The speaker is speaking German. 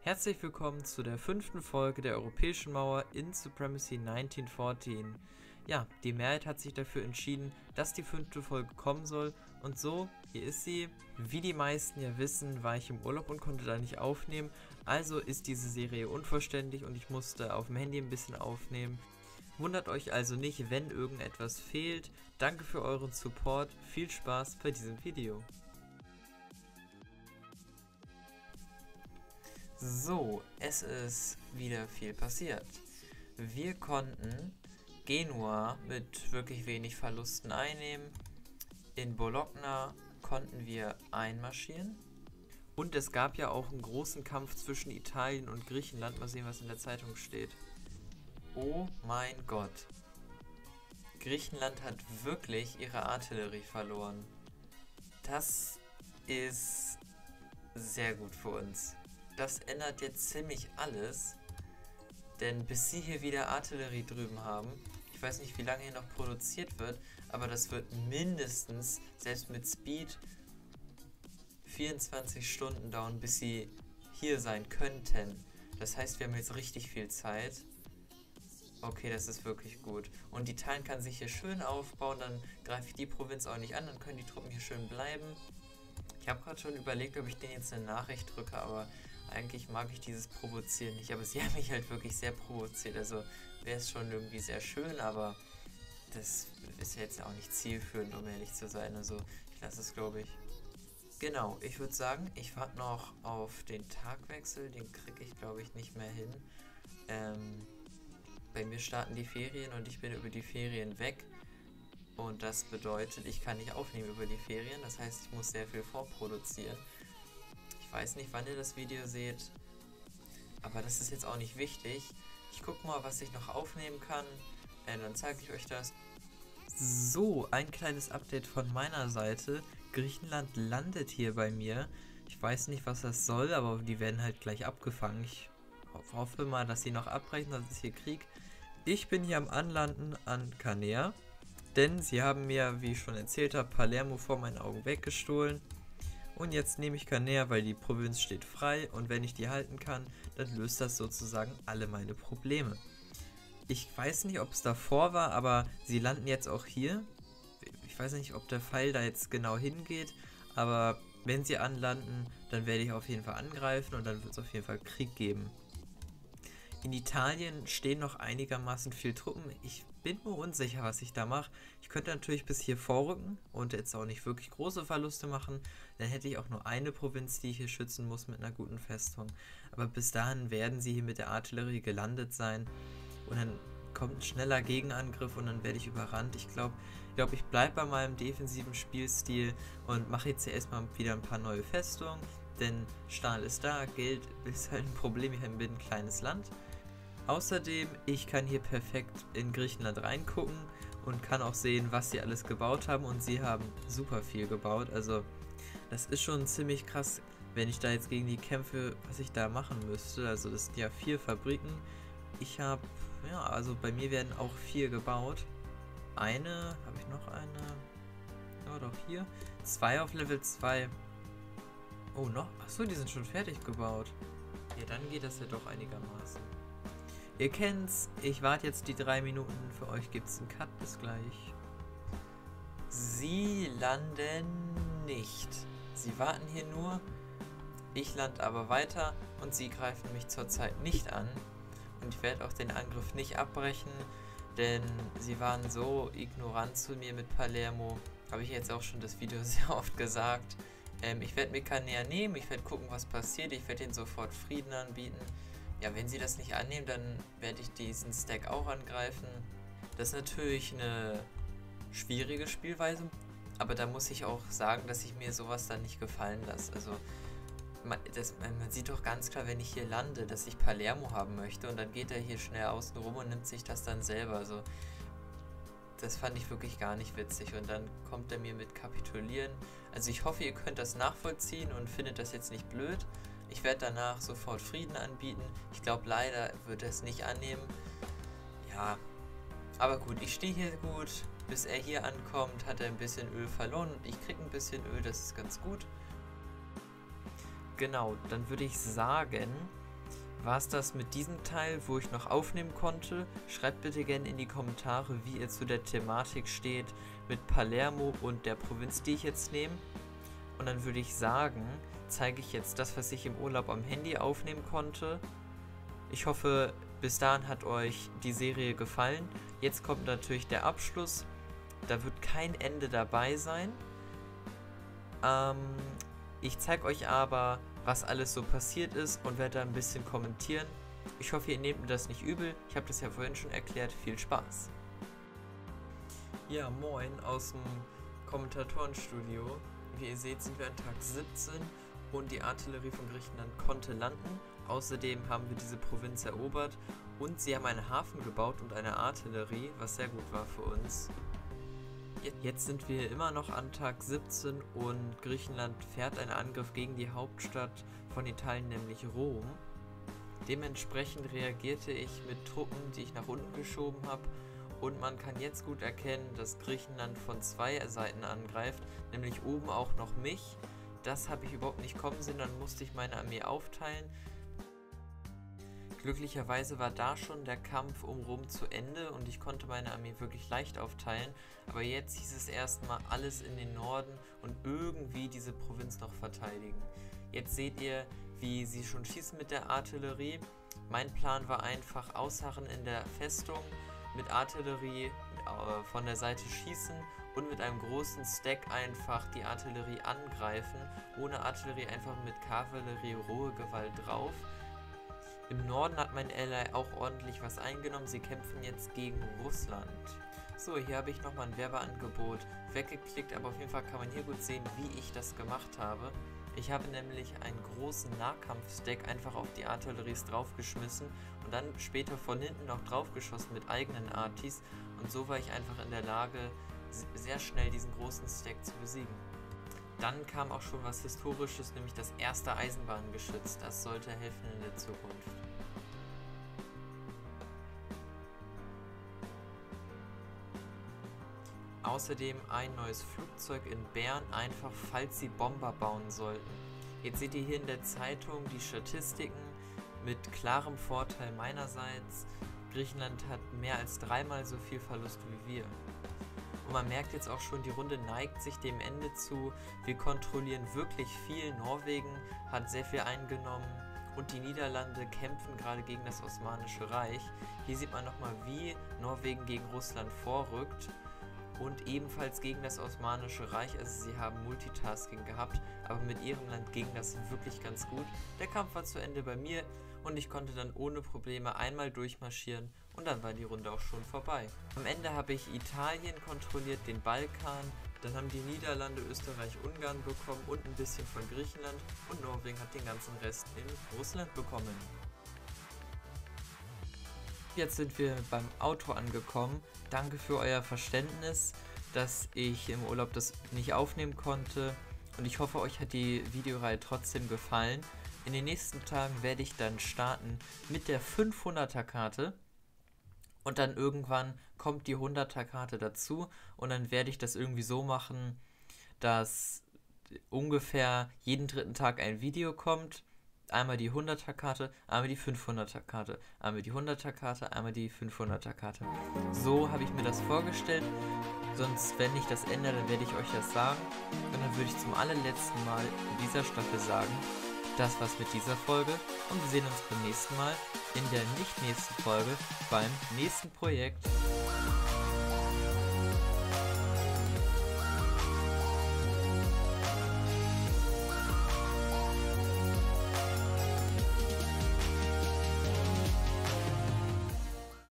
Herzlich willkommen zu der 5. Folge der Europäischen Mauer in Supremacy 1914. Ja, die Mehrheit hat sich dafür entschieden, dass die 5. Folge kommen soll und so, hier ist sie. Wie die meisten ja wissen, war ich im Urlaub und konnte da nicht aufnehmen, also ist diese Serie unvollständig und ich musste auf dem Handy ein bisschen aufnehmen. Wundert euch also nicht, wenn irgendetwas fehlt. Danke für euren Support, viel Spaß bei diesem Video. So, es ist wieder viel passiert. Wir konnten Genua mit wirklich wenig Verlusten einnehmen. In Bologna konnten wir einmarschieren. Und es gab ja auch einen großen Kampf zwischen Italien und Griechenland. Mal sehen, was in der Zeitung steht. Oh mein Gott. Griechenland hat wirklich ihre Artillerie verloren. Das ist sehr gut für uns. Das ändert jetzt ziemlich alles, denn bis sie hier wieder Artillerie drüben haben, ich weiß nicht, wie lange hier noch produziert wird, aber das wird mindestens, selbst mit Speed, 24 Stunden dauern, bis sie hier sein könnten. Das heißt, wir haben jetzt richtig viel Zeit. Okay, das ist wirklich gut. Und Italien kann sich hier schön aufbauen, dann greife ich die Provinz auch nicht an, dann können die Truppen hier schön bleiben. Ich habe gerade schon überlegt, ob ich denen jetzt eine Nachricht drücke, aber eigentlich mag ich dieses Provozieren nicht, aber sie haben mich halt wirklich sehr provoziert, also wäre es schon irgendwie sehr schön, aber das ist ja jetzt auch nicht zielführend, um ehrlich zu sein, also ich lasse es, glaube ich. Genau, ich würde sagen, ich warte noch auf den Tagwechsel, den kriege ich, glaube ich, nicht mehr hin. Bei mir starten die Ferien und ich bin über die Ferien weg und das bedeutet, ich kann nicht aufnehmen über die Ferien, das heißt, ich muss sehr viel vorproduzieren. Ich weiß nicht, wann ihr das Video seht, aber das ist jetzt auch nicht wichtig. Ich gucke mal, was ich noch aufnehmen kann, dann zeige ich euch das. So, ein kleines Update von meiner Seite. Griechenland landet hier bei mir. Ich weiß nicht, was das soll, aber die werden halt gleich abgefangen. Ich hoffe mal, dass sie noch abbrechen, sonst ist hier Krieg. Ich bin hier am Anlanden an Canea, denn sie haben mir, wie ich schon erzählt habe, Palermo vor meinen Augen weggestohlen. Und jetzt nehme ich Canea, weil die Provinz steht frei und wenn ich die halten kann, dann löst das sozusagen alle meine Probleme. Ich weiß nicht, ob es davor war, aber sie landen jetzt auch hier. Ich weiß nicht, ob der Pfeil da jetzt genau hingeht, aber wenn sie anlanden, dann werde ich auf jeden Fall angreifen und dann wird es auf jeden Fall Krieg geben. In Italien stehen noch einigermaßen viele Truppen. Ich bin mir unsicher, was ich da mache. Ich könnte natürlich bis hier vorrücken und jetzt auch nicht wirklich große Verluste machen. Dann hätte ich auch nur eine Provinz, die ich hier schützen muss mit einer guten Festung. Aber bis dahin werden sie hier mit der Artillerie gelandet sein. Und dann kommt ein schneller Gegenangriff und dann werde ich überrannt. Ich glaube, ich bleibe bei meinem defensiven Spielstil und mache jetzt erstmal wieder ein paar neue Festungen. Denn Stahl ist da, Geld ist halt ein Problem. Ich bin ein kleines Land. Außerdem, ich kann hier perfekt in Griechenland reingucken und kann auch sehen, was sie alles gebaut haben und sie haben super viel gebaut, also das ist schon ziemlich krass, wenn ich da jetzt gegen die kämpfe, was ich da machen müsste, also das sind ja 4 Fabriken, ich habe, ja, also bei mir werden auch 4 gebaut, habe ich noch eine, ja doch hier, 2 auf Level 2, oh noch, achso, die sind schon fertig gebaut, ja dann geht das ja doch einigermaßen. Ihr kennt's, ich warte jetzt die 3 Minuten, für euch gibt's einen Cut, bis gleich. Sie landen nicht. Sie warten hier nur, ich lande aber weiter und sie greifen mich zurzeit nicht an. Und ich werde auch den Angriff nicht abbrechen, denn sie waren so ignorant zu mir mit Palermo. Habe ich jetzt auch schon das Video sehr oft gesagt. Ich werde mir Canea nehmen, ich werde gucken, was passiert, ich werde ihnen sofort Frieden anbieten. Ja, wenn sie das nicht annehmen, dann werde ich diesen Stack auch angreifen. Das ist natürlich eine schwierige Spielweise, aber da muss ich auch sagen, dass ich mir sowas dann nicht gefallen lasse. Also man sieht doch ganz klar, wenn ich hier lande, dass ich Palermo haben möchte und dann geht er hier schnell außen rum und nimmt sich das dann selber. Also das fand ich wirklich gar nicht witzig und dann kommt er mir mit Kapitulieren. Also ich hoffe, ihr könnt das nachvollziehen und findet das jetzt nicht blöd. Ich werde danach sofort Frieden anbieten. Ich glaube, leider wird er es nicht annehmen. Ja, aber gut, ich stehe hier gut. Bis er hier ankommt, hat er ein bisschen Öl verloren und ich kriege ein bisschen Öl, das ist ganz gut. Genau, dann würde ich sagen, war es das mit diesem Teil, wo ich noch aufnehmen konnte. Schreibt bitte gerne in die Kommentare, wie ihr zu der Thematik steht mit Palermo und der Provinz, die ich jetzt nehme. Und dann würde ich sagen, zeige ich jetzt das, was ich im Urlaub am Handy aufnehmen konnte. Ich hoffe, bis dahin hat euch die Serie gefallen. Jetzt kommt natürlich der Abschluss. Da wird kein Ende dabei sein. Ich zeige euch aber, was alles so passiert ist und werde da ein bisschen kommentieren. Ich hoffe, ihr nehmt mir das nicht übel. Ich habe das ja vorhin schon erklärt. Viel Spaß. Ja, moin aus dem Kommentatorenstudio. Wie ihr seht, sind wir an Tag 17 und die Artillerie von Griechenland konnte landen. Außerdem haben wir diese Provinz erobert und sie haben einen Hafen gebaut und eine Artillerie, was sehr gut war für uns. Jetzt sind wir immer noch an Tag 17 und Griechenland fährt einen Angriff gegen die Hauptstadt von Italien, nämlich Rom. Dementsprechend reagierte ich mit Truppen, die ich nach unten geschoben habe. Und man kann jetzt gut erkennen, dass Griechenland von zwei Seiten angreift, nämlich oben auch noch mich. Das habe ich überhaupt nicht kommen sehen, dann musste ich meine Armee aufteilen. Glücklicherweise war da schon der Kampf um Rom zu Ende und ich konnte meine Armee wirklich leicht aufteilen. Aber jetzt hieß es erstmal alles in den Norden und irgendwie diese Provinz noch verteidigen. Jetzt seht ihr, wie sie schon schießen mit der Artillerie. Mein Plan war einfach ausharren in der Festung, mit Artillerie von der Seite schießen und mit einem großen Stack einfach die Artillerie angreifen. Ohne Artillerie einfach mit Kavallerie rohe Gewalt drauf. Im Norden hat mein Ally auch ordentlich was eingenommen. Sie kämpfen jetzt gegen Russland. So, hier habe ich nochmal ein Werbeangebot weggeklickt, aber auf jeden Fall kann man hier gut sehen, wie ich das gemacht habe. Ich habe nämlich einen großen Nahkampfstack einfach auf die Artilleries draufgeschmissen und dann später von hinten noch draufgeschossen mit eigenen Artis und so war ich einfach in der Lage, sehr schnell diesen großen Stack zu besiegen. Dann kam auch schon was Historisches, nämlich das erste Eisenbahngeschütz. Das sollte helfen in der Zukunft. Außerdem ein neues Flugzeug in Bern, einfach falls sie Bomber bauen sollten. Jetzt seht ihr hier in der Zeitung die Statistiken mit klarem Vorteil meinerseits. Griechenland hat mehr als 3-mal so viel Verlust wie wir. Und man merkt jetzt auch schon, die Runde neigt sich dem Ende zu. Wir kontrollieren wirklich viel. Norwegen hat sehr viel eingenommen und die Niederlande kämpfen gerade gegen das Osmanische Reich. Hier sieht man nochmal, wie Norwegen gegen Russland vorrückt und ebenfalls gegen das Osmanische Reich. Also sie haben Multitasking gehabt, aber mit ihrem Land ging das wirklich ganz gut. Der Kampf war zu Ende bei mir und ich konnte dann ohne Probleme einmal durchmarschieren und dann war die Runde auch schon vorbei. Am Ende habe ich Italien kontrolliert, den Balkan, dann haben die Niederlande, Österreich, Ungarn bekommen und ein bisschen von Griechenland und Norwegen hat den ganzen Rest in Russland bekommen. Jetzt sind wir beim Auto angekommen. Danke für euer Verständnis, dass ich im Urlaub das nicht aufnehmen konnte und ich hoffe, euch hat die Videoreihe trotzdem gefallen. In den nächsten Tagen werde ich dann starten mit der 500er Karte und dann irgendwann kommt die 100er Karte dazu und dann werde ich das irgendwie so machen, dass ungefähr jeden dritten Tag ein Video kommt. Einmal die 100er Karte, einmal die 500er Karte, einmal die 100er Karte, einmal die 500er Karte. So habe ich mir das vorgestellt. Sonst, wenn ich das ändere, dann werde ich euch das sagen. Und dann würde ich zum allerletzten Mal in dieser Staffel sagen, das war's mit dieser Folge und wir sehen uns beim nächsten Mal in der nicht nächsten Folge beim nächsten Projekt.